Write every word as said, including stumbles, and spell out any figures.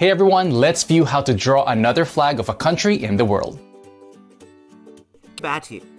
Hey everyone, let's view how to draw another flag of a country in the world. Batty.